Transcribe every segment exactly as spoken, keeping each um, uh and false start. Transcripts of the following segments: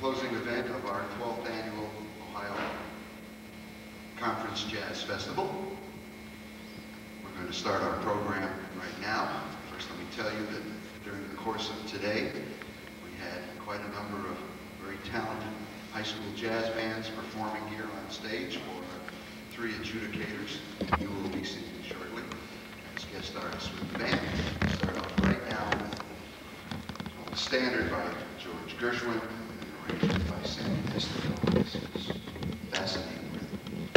closing event of our twelfth Annual Ohio Conference Jazz Festival. We're going to start our program right now. First, let me tell you that during the course of today, we had quite a number of very talented high school jazz bands performing here on stage for three adjudicators you will be seeing shortly as guest artists with the band. We'll start off right now with a standard by George Gershwin and an arrangement by Sammy Testino. This is Fascinating Rhythm.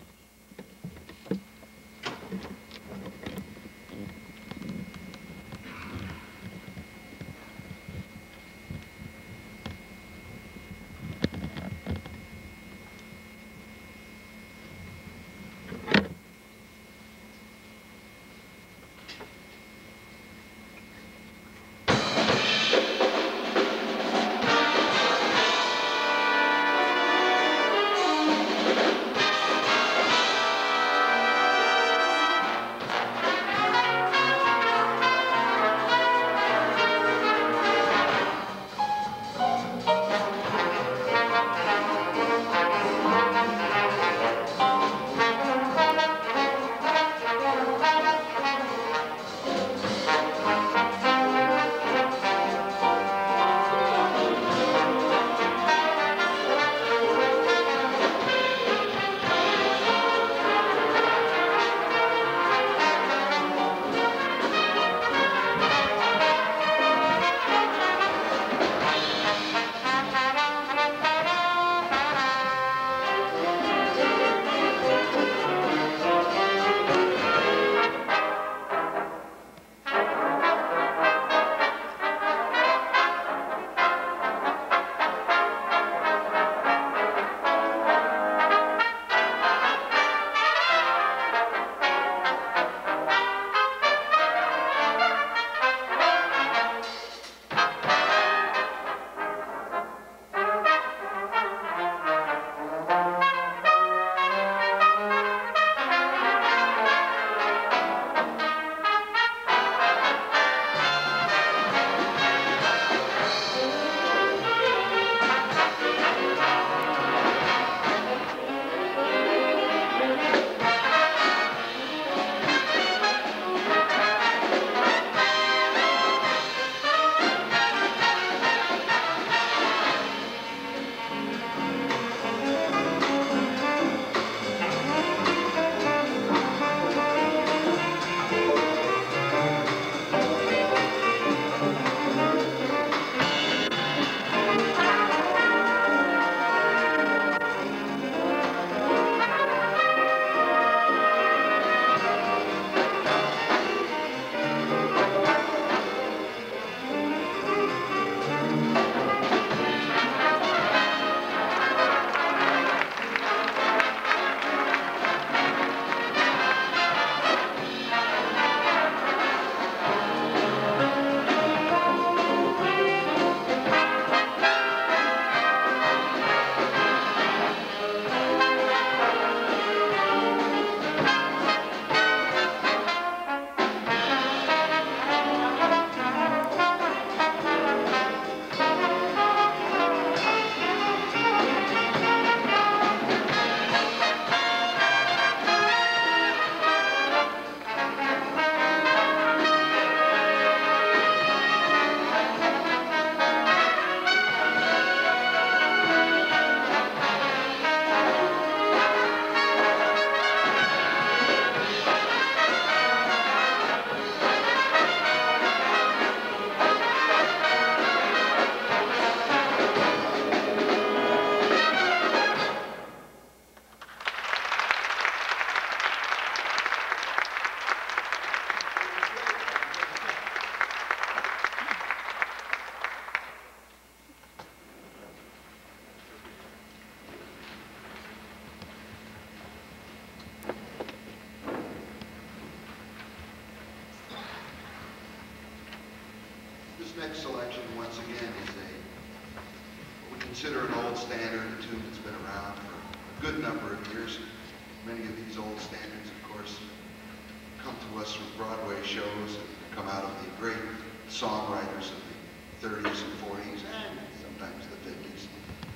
Next selection, once again, is a what we consider an old standard, a tune that's been around for a good number of years. Many of these old standards, of course, come to us from Broadway shows and come out of the great songwriters of the thirties and forties and sometimes the fifties.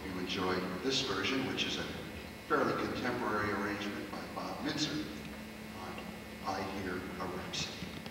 you enjoy this version, which is a fairly contemporary arrangement by Bob Mitzer on I Hear a Rhapsody.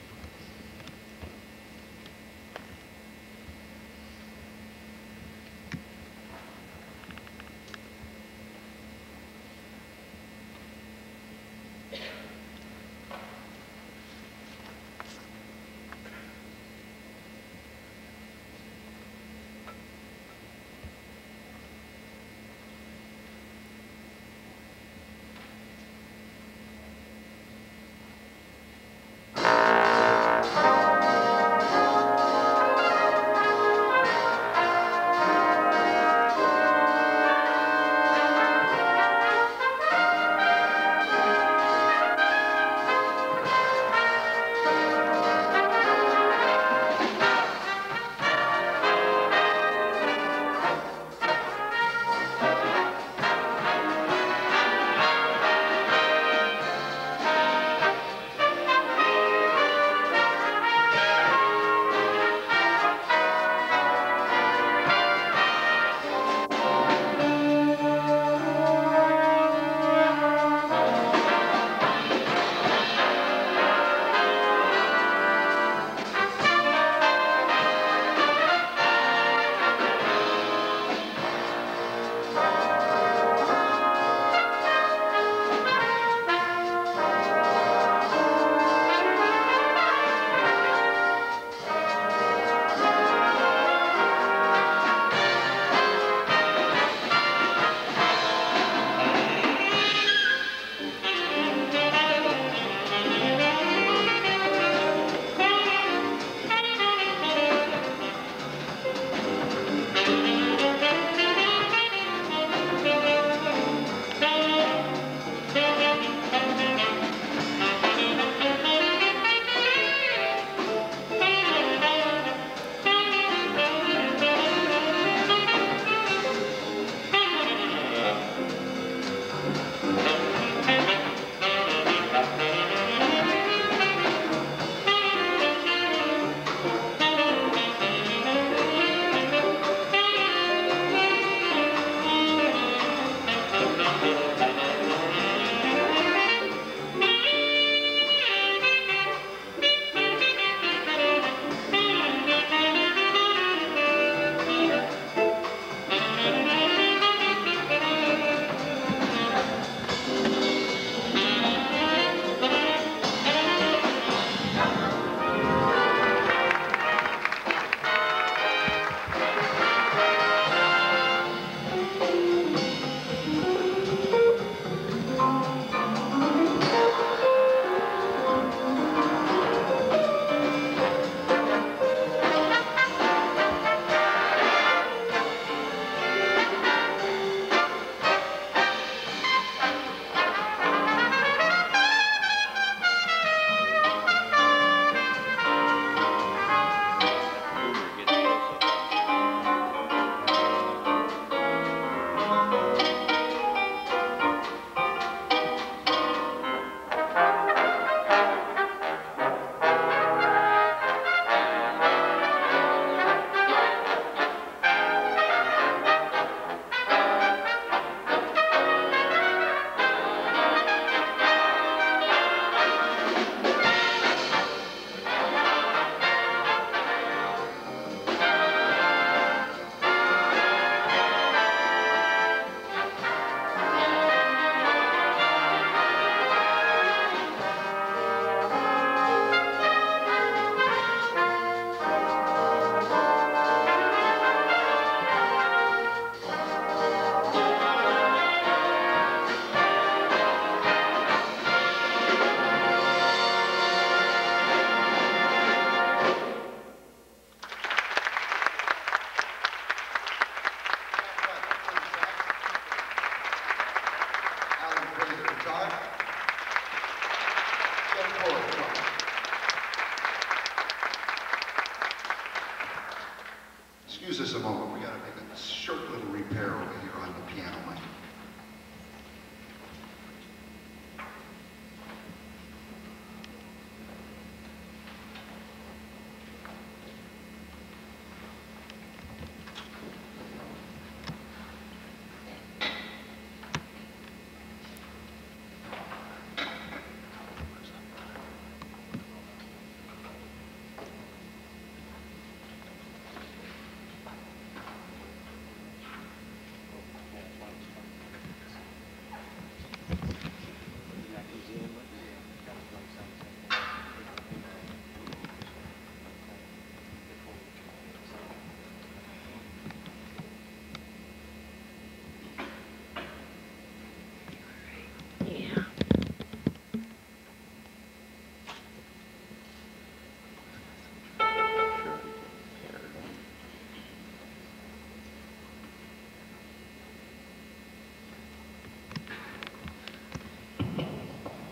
Excuse us a moment, we gotta make a short little repair over here on the piano mic.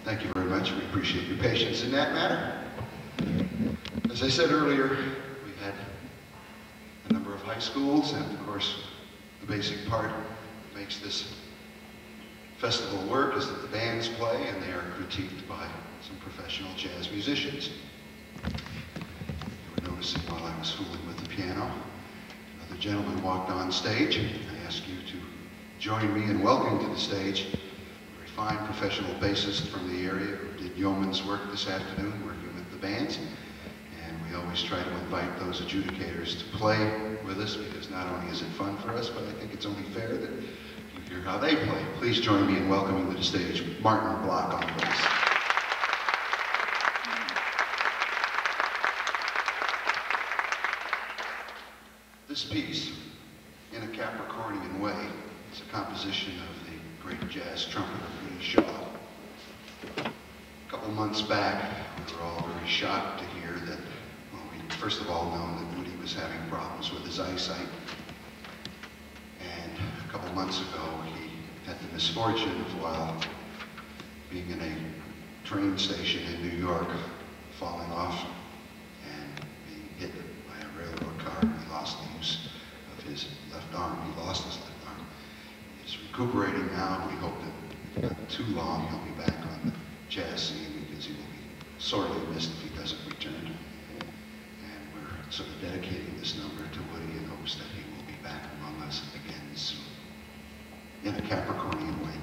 Thank you very much. We appreciate your patience in that matter. As I said earlier, we had a number of high schools, and of course, the basic part that makes this festival work is that the bands play, and they are critiqued by some professional jazz musicians. You were noticing while I was fooling with the piano, another gentleman walked on stage. I ask you to join me in welcoming to the stage a very fine professional bassist from the area who did yeoman's work this afternoon working with the bands. And we always try to invite those adjudicators to play with us, because not only is it fun for us, but I think it's only fair that you hear how they play. Please join me in welcoming to the stage Martin Block on bass. This piece, In A Capricornian Way, is a composition of the great jazz trumpeter Woody Shaw. A couple months back, we were all very shocked to hear that, well, we first of all known that Woody was having problems with his eyesight. And a couple months ago, he had the misfortune of, while being in a train station in New York, falling off and being hit by a railroad car. He lost the use of his left arm. He lost his left arm. He's recuperating now. We hope that not too long he'll be back on the jazz scene, because he will be sorely missed if he doesn't return. And we're sort of dedicating this number to Woody in hopes that he will be back among us again soon. In a Capricornian Way.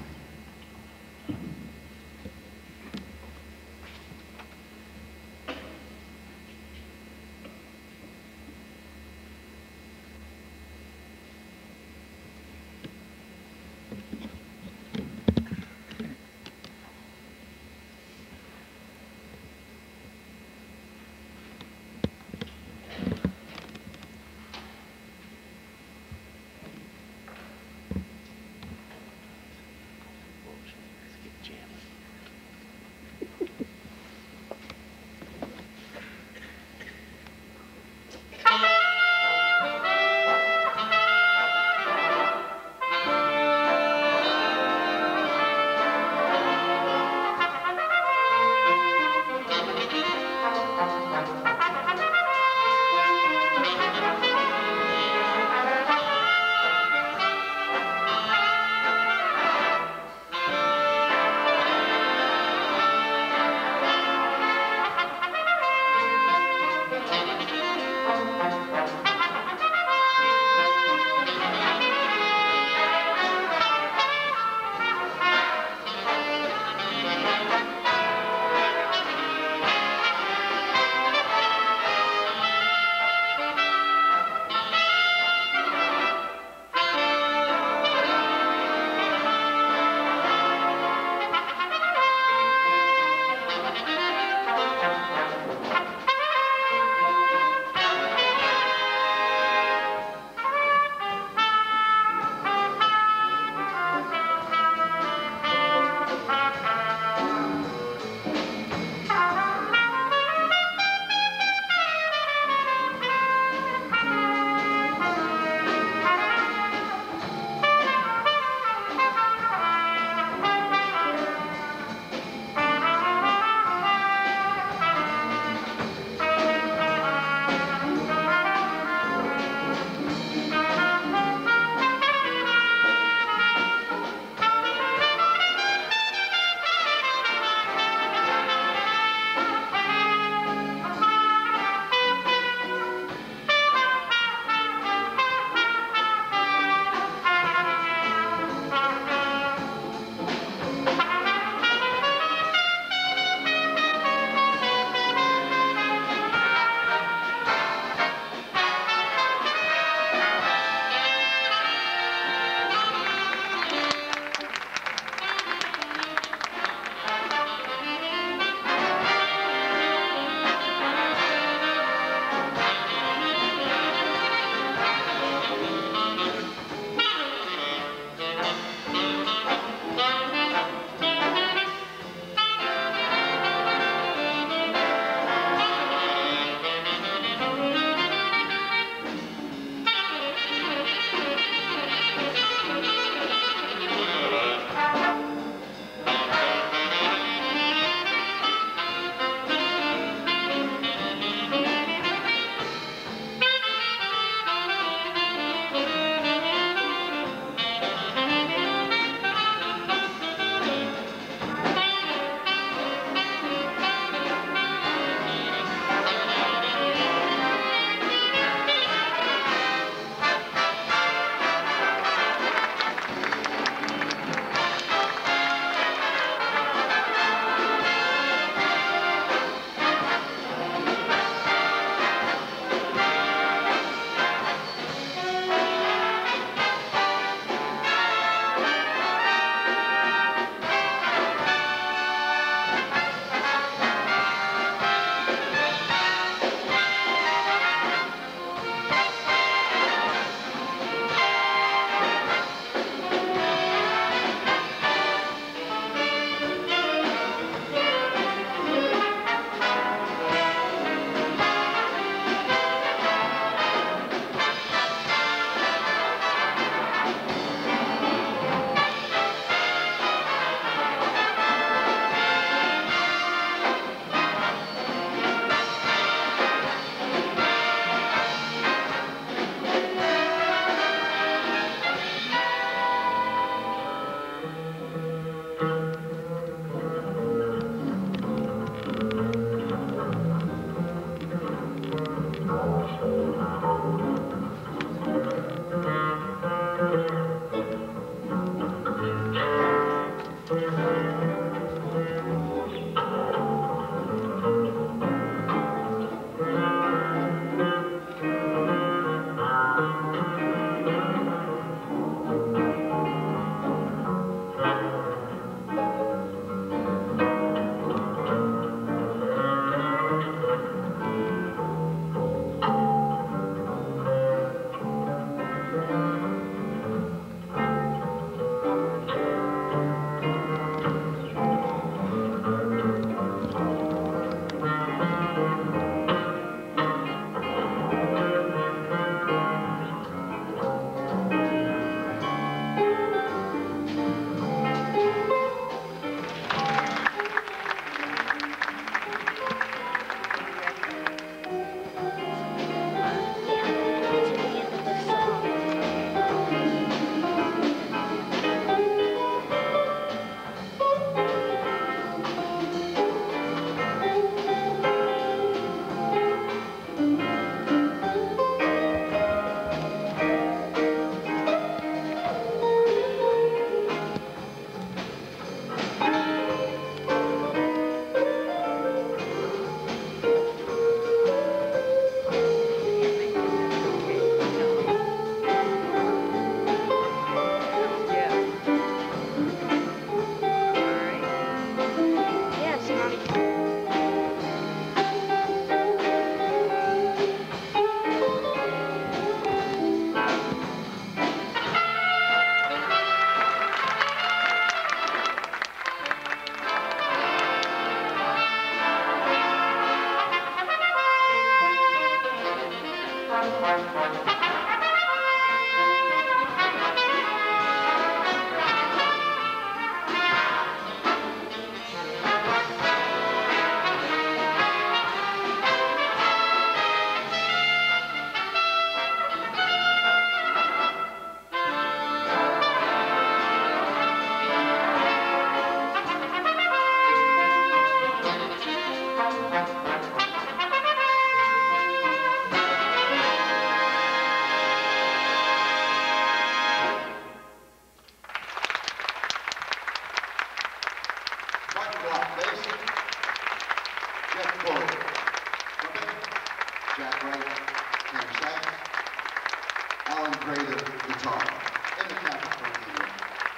Guitar in the Capricornian Way.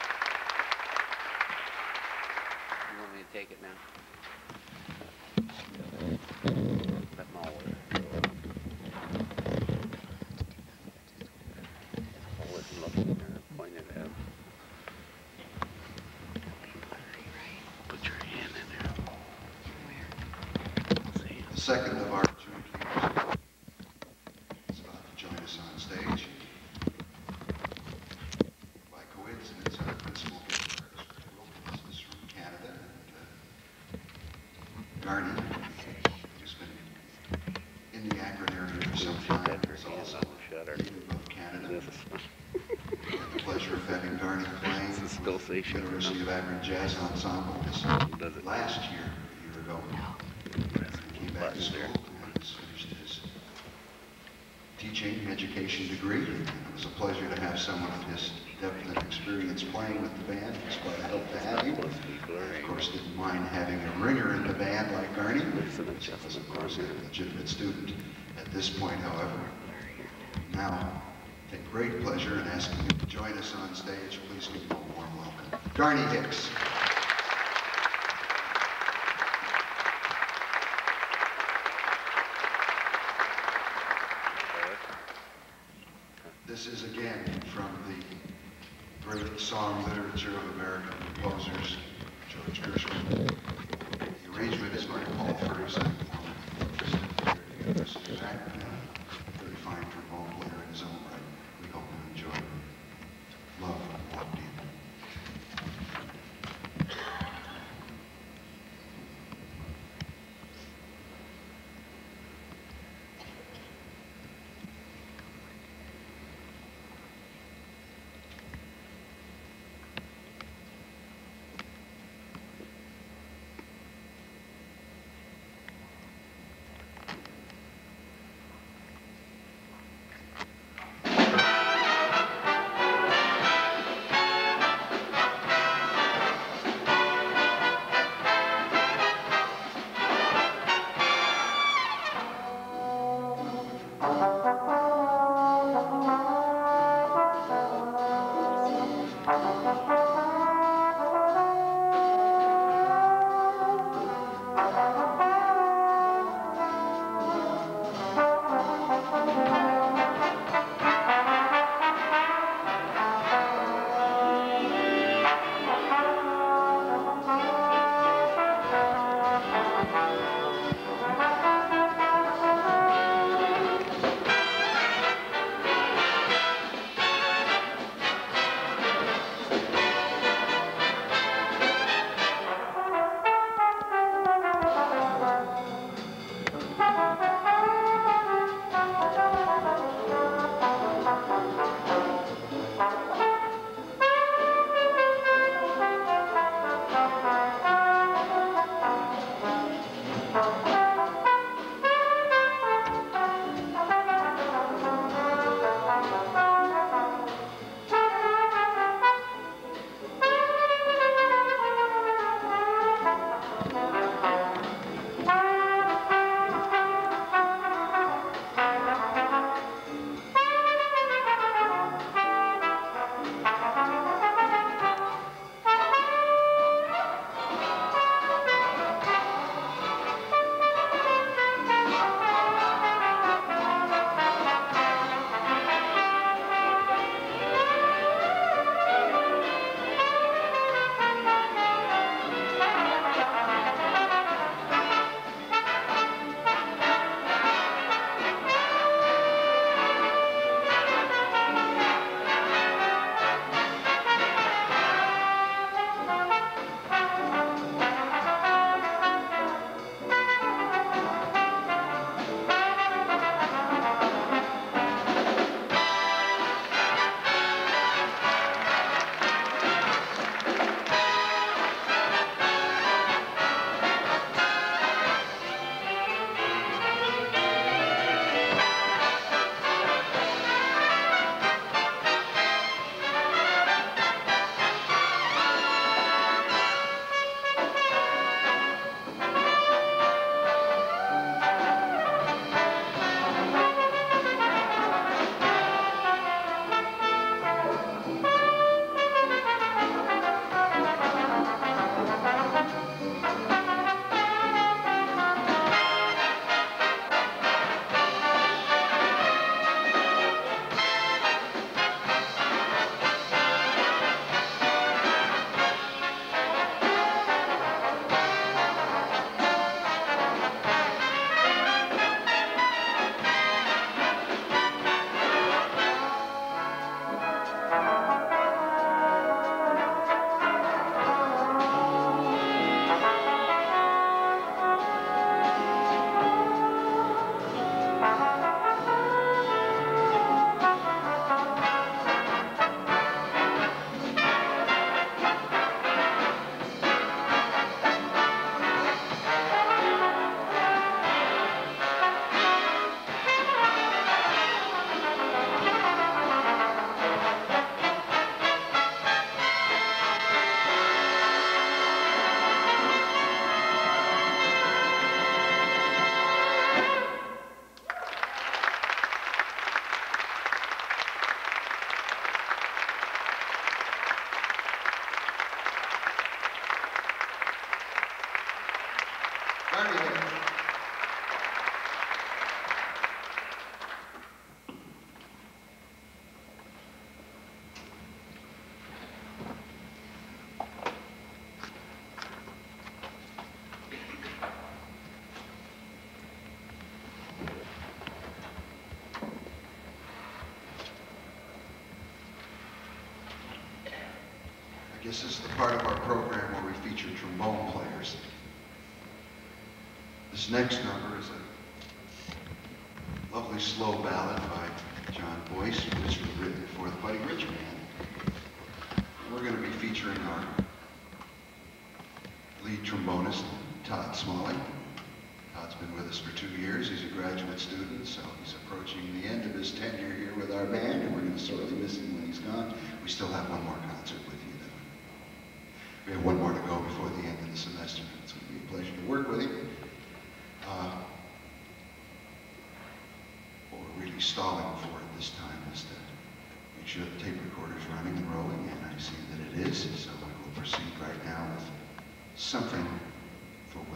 You want me to take it now? Let them all work. I wasn't looking there, pointed at him. Put your hand in there. Where? See. The second of our junior is about to join us on stage. By coincidence, our principal guitarist is from Canada. And, uh, Garney, who's been in the Akron area for some time, is also native of Canada. I had the pleasure of having Garney playing with the University of Akron Jazz Ensemble this last year, a year ago. He came back to school and has finished his teaching education degree. It was a pleasure to have someone of his depth and experience playing with the band. It was quite a help to have him. I, of course, didn't mind having a ringer in the band like Garney, which was, of course, a legitimate student. At this point, however, now take great pleasure in asking him to join us on stage. Please give him a warm welcome. Garney Hicks. This is again from the great song literature of American composers, George Gershwin. The arrangement is by Paul Ferguson, University of Akron, a very fine trombone player in his own right. We hope you enjoy Love Walked In. This is the part of our program where we feature trombone players. This next number is a lovely slow ballad by John Boyce, which was written for the Buddy Rich Band. We're going to be featuring our lead trombonist, Todd Smalley. Todd's been with us for two years. He's a graduate student, so he's approaching the end of his tenure here with our band, and we're going to sorely miss him when he's gone. We still have one more concert with you, though. We have one more to go before the end of the semester. It's going to be a pleasure to work with him. Uh, what we're really stalling for at this time is to make sure the tape recorder's running and rolling, and I see that it is, so I will proceed right now with something for Willie.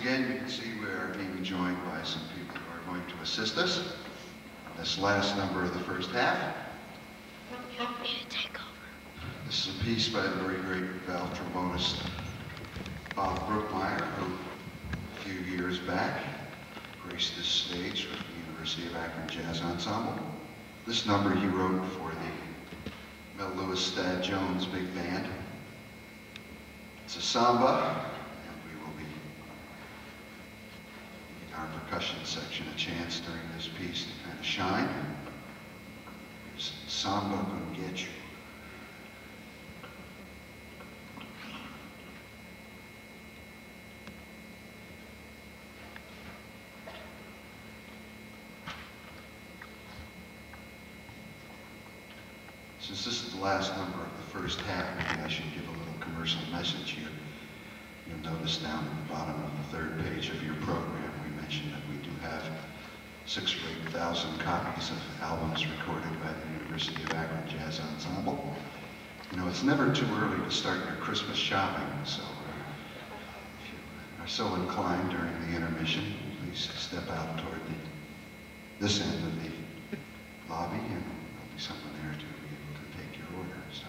again, you can see we are being joined by some people who are going to assist us on this last number of the first half. Take over. This is a piece by the very great valve trombonist Bob Brookmeyer, who a few years back graced this stage with the University of Akron Jazz Ensemble. This number he wrote for the Mel Lewis Stad Jones Big Band. It's a samba, and we will be giving our percussion section a chance during this piece to kind of shine. Here's Samba Con Getchu. Since this is the last number of the first half, maybe I should give a little commercial message here. You'll notice down at the bottom of the third page of your program, we mentioned that we do have six or eight thousand copies of albums recorded by the University of Akron Jazz Ensemble. You know, it's never too early to start your Christmas shopping, so uh, if you are so inclined during the intermission, please step out toward the, this end of the lobby, and there'll be someone there to be able to take your order. So.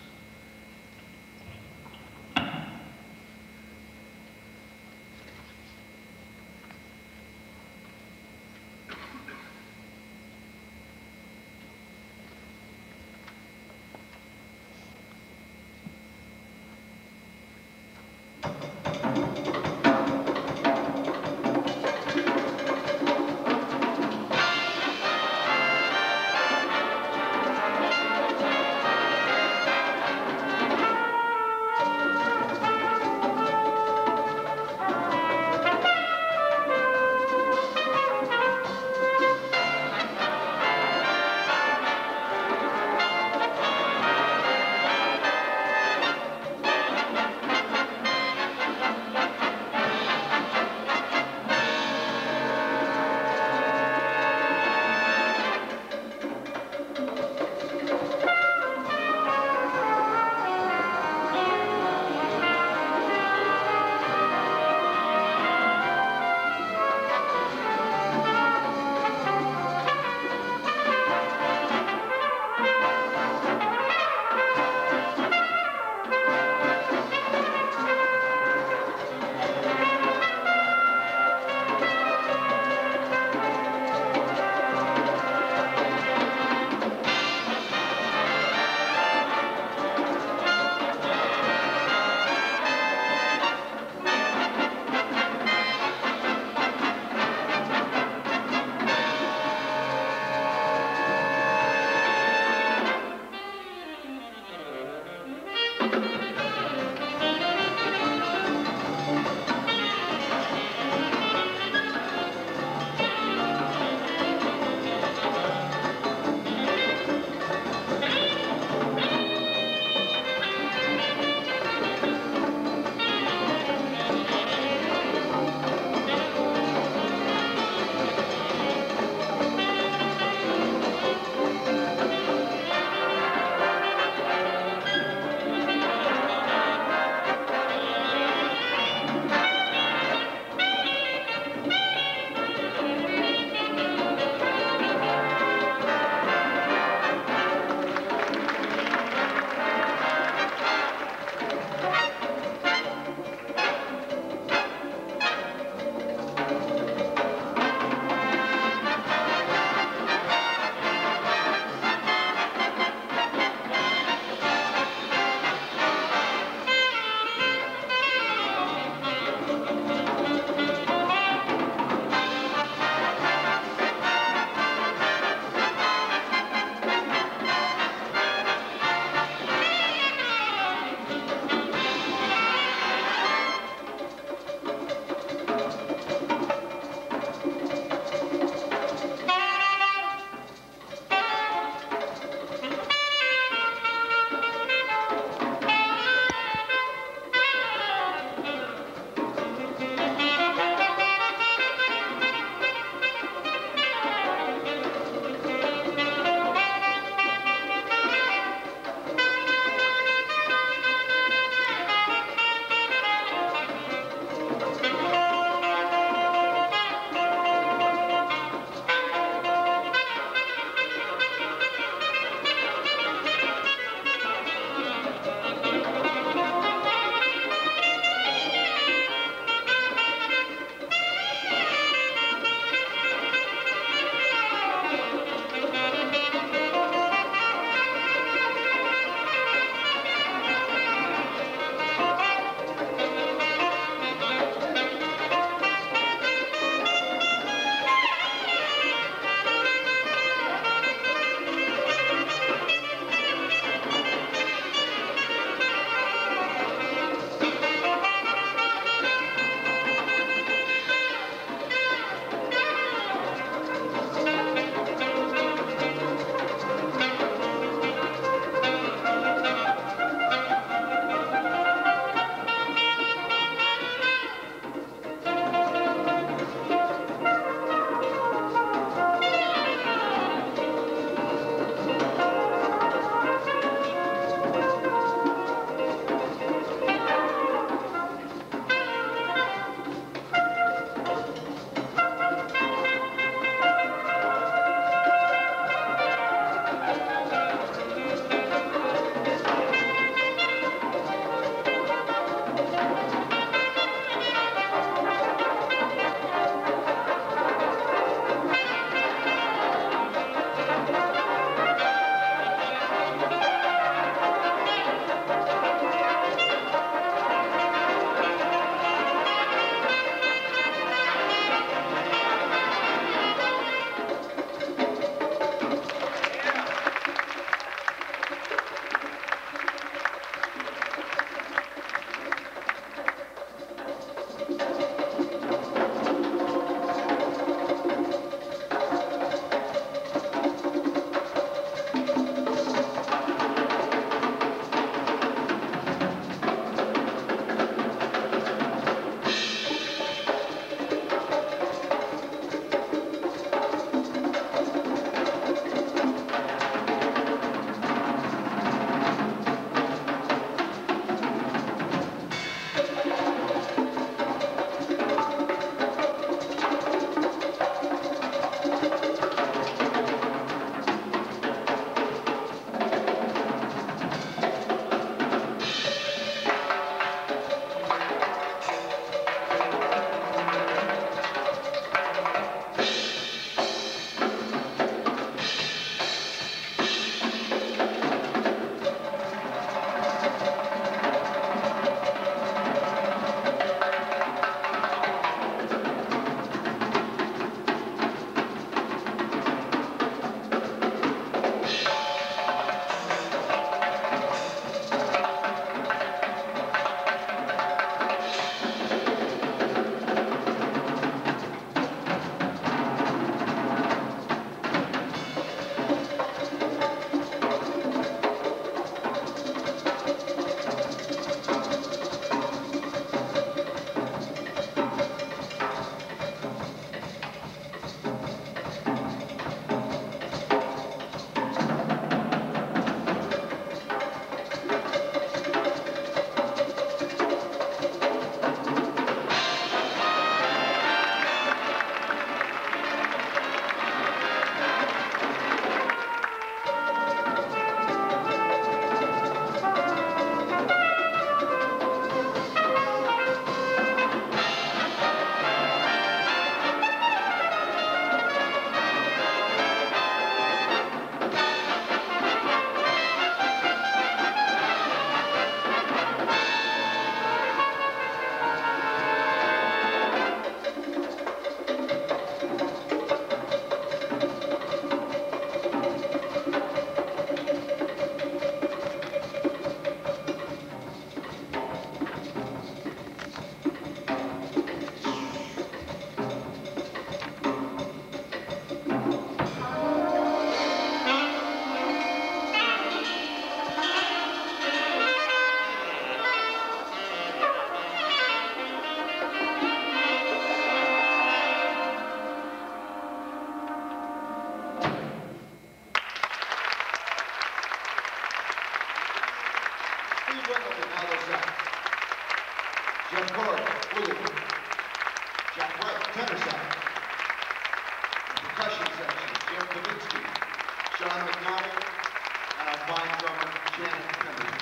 Steve Wimbledon, alto sax. Jeff Corey, flute. Jack White, tenor sax. Percussion section, Jim Kavinsky, Sean McDonald, and our fine drummer, Janet Pemberton.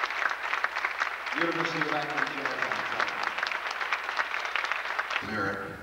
University of Akron Jazz Ensemble. Lyric.